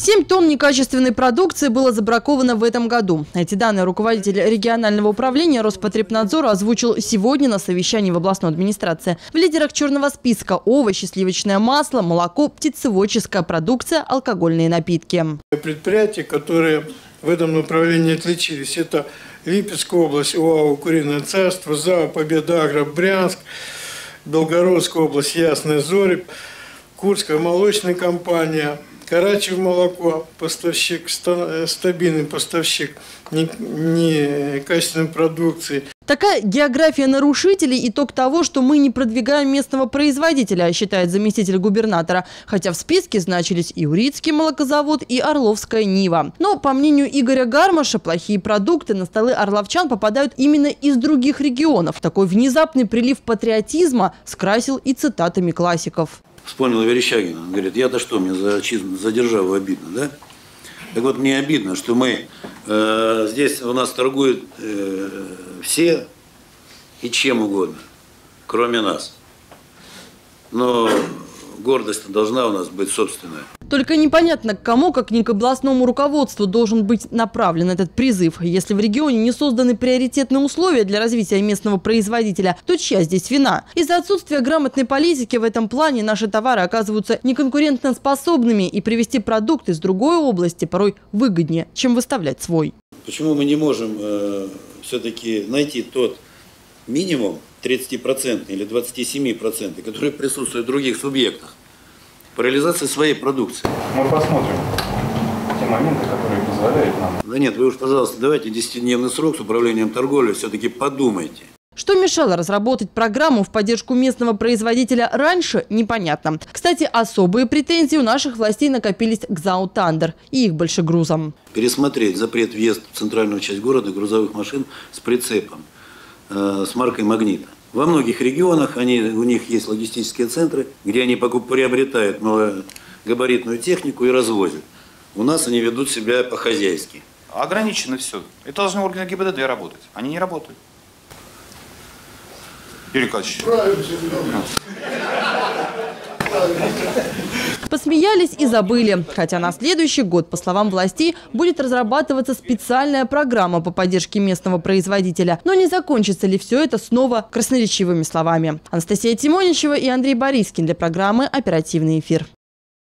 7 тонн некачественной продукции было забраковано в этом году. Эти данные руководитель регионального управления Роспотребнадзора озвучил сегодня на совещании в областной администрации. В лидерах черного списка – овощи, сливочное масло, молоко, птицеводческая продукция, алкогольные напитки. Предприятия, которые в этом направлении отличились, это Липецкая область, ОАО «Куриное царство», ЗАО «Победа Агро», Брянск, Белгородская область, Ясная Зорь, Курская молочная компания, Карачев молоко, поставщик, стабильный поставщик некачественной продукции. Такая география нарушителей – итог того, что мы не продвигаем местного производителя, считает заместитель губернатора. Хотя в списке значились и Урицкий молокозавод, и Орловская Нива. Но, по мнению Игоря Гармаша, плохие продукты на столы орловчан попадают именно из других регионов. Такой внезапный прилив патриотизма скрасил и цитатами классиков. Вспомнил Верещагина. Он говорит, я-то что, мне за державу обидно, да? Так вот, мне обидно, что мы здесь у нас торгуют все и чем угодно, кроме нас. Но гордость должна у нас быть собственная. Только непонятно, к кому, как ни к областному руководству, должен быть направлен этот призыв. Если в регионе не созданы приоритетные условия для развития местного производителя, то чья здесь вина? Из-за отсутствия грамотной политики в этом плане наши товары оказываются неконкурентоспособными, и привезти продукт из другой области порой выгоднее, чем выставлять свой. Почему мы не можем все-таки найти тот минимум 30% или 27%, который присутствует в других субъектах по реализации своей продукции? Мы посмотрим те моменты, которые позволяют нам. Да нет, вы уж, пожалуйста, давайте 10-дневный срок с управлением торговли, все-таки подумайте. Что мешало разработать программу в поддержку местного производителя раньше, непонятно. Кстати, особые претензии у наших властей накопились к ЗАО «Тандер» и их большегрузам. Пересмотреть запрет въезда в центральную часть города грузовых машин с прицепом, с маркой «Магнита». Во многих регионах у них есть логистические центры, где они приобретают малогабаритную технику и развозят. У нас они ведут себя по-хозяйски. Ограничено все. Это должны органы ГИБДД работать. Они не работают. Юрий Николаевич. Посмеялись и забыли. Хотя на следующий год, по словам властей, будет разрабатываться специальная программа по поддержке местного производителя. Но не закончится ли все это снова красноречивыми словами? Анастасия Тимоничева и Андрей Борискин для программы «Оперативный эфир».